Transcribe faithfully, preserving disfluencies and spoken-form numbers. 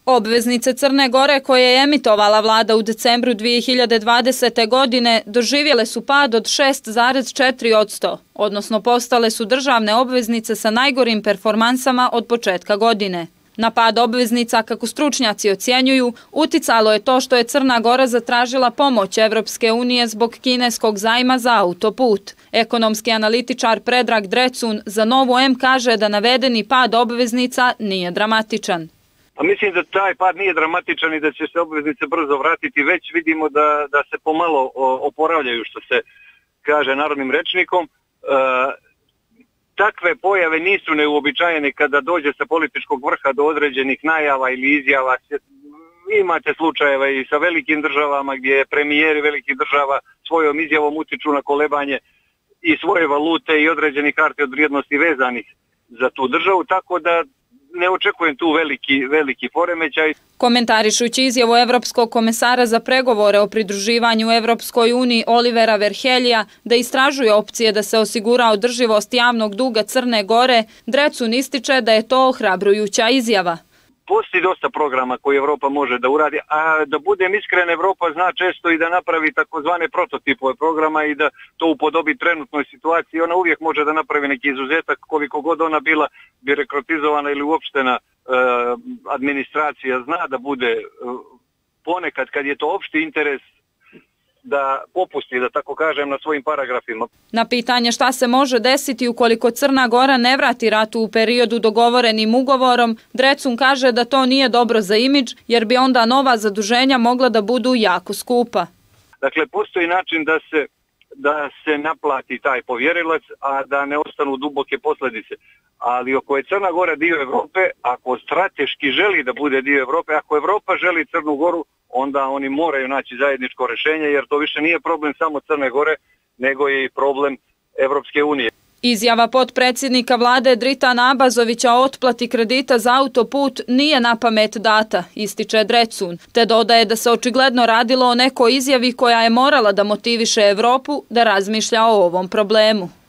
Obveznice Crne Gore koje je emitovala vlada u decembru dvije hiljade dvadesete. godine doživjele su pad od šest zarez četiri posto, odnosno postale su državne obveznice sa najgorim performansama od početka godine. Na pad obveznica, kako stručnjaci ocjenjuju, uticalo je to što je Crna Gora zatražila pomoć Evropske unije zbog kineskog zajma za autoput. Ekonomski analitičar Predrag Drecun za Novu M kaže da navedeni pad obveznica nije dramatičan. Pa mislim da taj pad nije dramatičan i da će se obveznice brzo vratiti. Već vidimo da, da se pomalo oporavljaju, što se kaže narodnim rečnikom. E, takve pojave nisu neuobičajene kada dođe sa političkog vrha do određenih najava ili izjava. Imate slučajeva i sa velikim državama gdje premijeri velikih država svojom izjavom utiču na kolebanje i svoje valute i određenih hartija od vrijednosti vezanih za tu državu, tako da ne očekujem tu veliki, veliki poremećaj. Komentarišući izjavu Evropskog komesara za pregovore o pridruživanju Evropskoj uniji Olivera Verhelija da istražuje opcije da se osigura održivost javnog duga Crne Gore, Drecun ističe da je to ohrabrujuća izjava. Postoji dosta programa koje Evropa može da uradi, a da budem iskren, Evropa zna često i da napravi takozvane prototipove programa i da to upodobi trenutnoj situaciji. Ona uvijek može da napravi neki izuzetak, koliko god ona bila birokratizovana ili uopštena e, administracija zna da bude e, ponekad kad je to opšti interes da popusti, da tako kažem, na svojim paragrafima. Na pitanje šta se može desiti ukoliko Crna Gora ne vrati ratu u periodu dogovorenim ugovorom, Drecun kaže da to nije dobro za imidž, jer bi onda nova zaduženja mogla da budu jako skupa. Dakle, postoji način da se, da se naplati taj povjerilac, a da ne ostanu duboke posljedice. Ali ako je Crna Gora dio Evrope, ako strateški želi da bude dio Evrope, ako Evropa želi Crnu Goru, onda oni moraju naći zajedničko rješenje, jer to više nije problem samo Crne Gore, nego je i problem Evropske unije. Izjava potpredsjednika vlade Dritana Abazovića o otplati kredita za autoput nije na pamet data, ističe Drecun, te dodaje da se očigledno radilo o nekoj izjavi koja je morala da motiviše Evropu da razmišlja o ovom problemu.